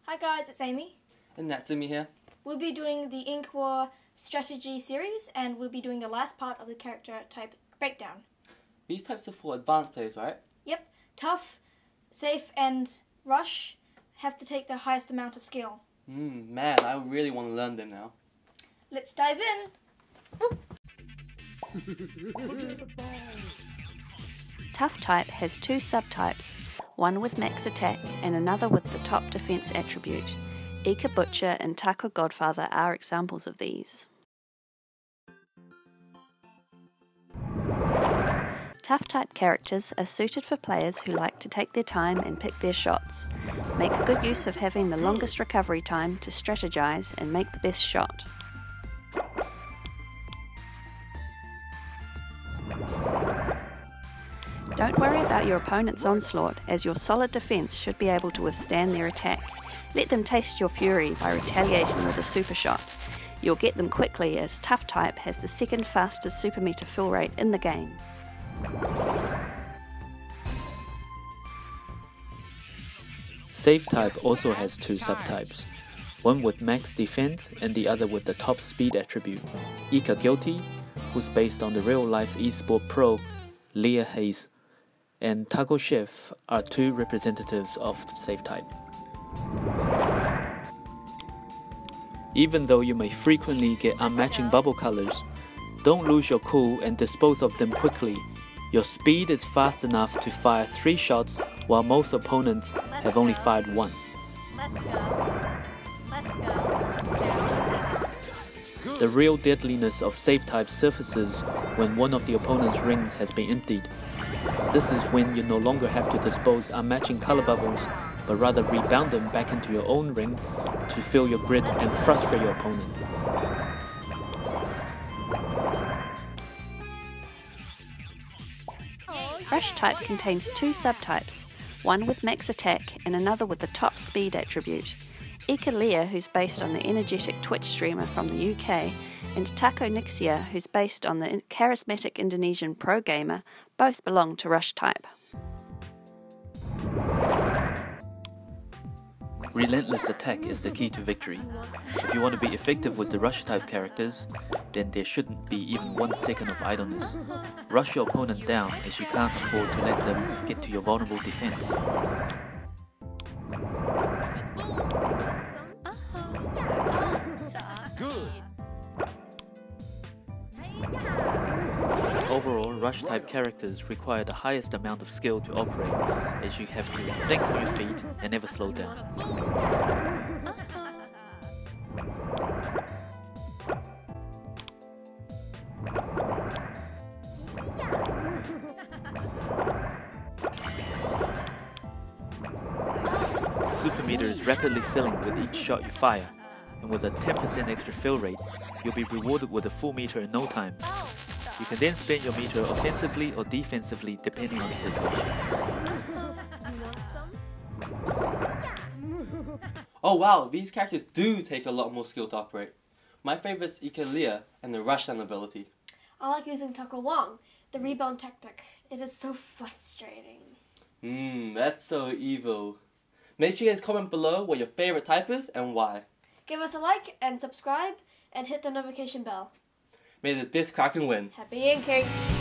Hi guys, it's Amy. And Natsumi here. We'll be doing the Ink War strategy series, and we'll be doing the last part of the character type breakdown. These types are for advanced players, right? Yep. Tough, safe, and rush have to take the highest amount of skill. Man, I really want to learn them now. Let's dive in. Tough type has two subtypes, one with max attack and another with the top defense attribute. Ika Butcher and Taco Godfather are examples of these. Tough type characters are suited for players who like to take their time and pick their shots. Make good use of having the longest recovery time to strategize and make the best shot. Don't worry about your opponent's onslaught, as your solid defense should be able to withstand their attack. Let them taste your fury by retaliating with a super shot. You'll get them quickly, as Tough type has the second fastest super meter fill rate in the game. Safe type also has two subtypes, one with max defense and the other with the top speed attribute. Ika Guilty, who's based on the real-life eSport pro Leah Hayes, and Taco Chef are two representatives of the safe type. Even though you may frequently get unmatching bubble colors, don't lose your cool and dispose of them quickly. Your speed is fast enough to fire 3 shots, while most opponents have only fired 1. Let's go. The real deadliness of safe type surfaces when one of the opponent's rings has been emptied. This is when you no longer have to dispose unmatching color bubbles, but rather rebound them back into your own ring to fill your grid and frustrate your opponent. Rush type contains two subtypes, one with max attack and another with the top speed attribute. Ika Leah, who's based on the energetic Twitch streamer from the UK, and Taco Nixia, who's based on the charismatic Indonesian pro gamer, both belong to Rush type. Relentless attack is the key to victory. If you want to be effective with the rush type characters, then there shouldn't be even 1 second of idleness. Rush your opponent down, as you can't afford to let them get to your vulnerable defense. Overall, rush type characters require the highest amount of skill to operate, as you have to think on your feet and never slow down. Super meter is rapidly filling with each shot you fire, and with a 10% extra fill rate, you'll be rewarded with a full meter in no time. You can then spend your meter offensively or defensively depending on the situation. Oh wow, these characters do take a lot more skill to operate. My favourite is Ika Leah and the rushdown ability. I like using Taco Wong, the rebound tactic. It is so frustrating. That's so evil. Make sure you guys comment below what your favourite type is and why. Give us a like and subscribe and hit the notification bell. May the best Kraken win. Happy inking!